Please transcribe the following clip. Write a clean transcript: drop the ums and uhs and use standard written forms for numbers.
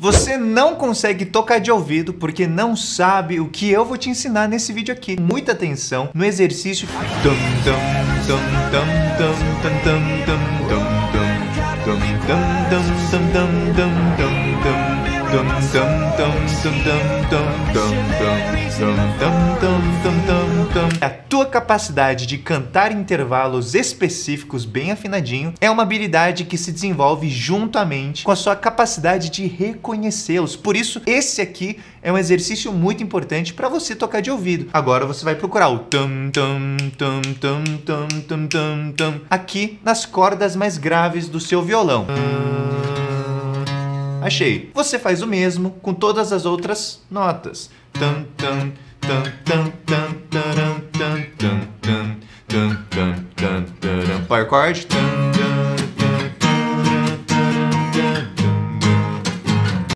Você não consegue tocar de ouvido porque não sabe o que eu vou te ensinar nesse vídeo aqui. Muita atenção no exercício. A tua capacidade de cantar intervalos específicos bem afinadinho é uma habilidade que se desenvolve juntamente com a sua capacidade de reconhecê-los. Por isso, esse aqui é um exercício muito importante para você tocar de ouvido. Agora você vai procurar o tam tam tam tam tam tam tam tam aqui nas cordas mais graves do seu violão. Achei. Você faz o mesmo com todas as outras notas. Tam tam tam tam tam tam tam tam tam tam tam tam tam. Power chord.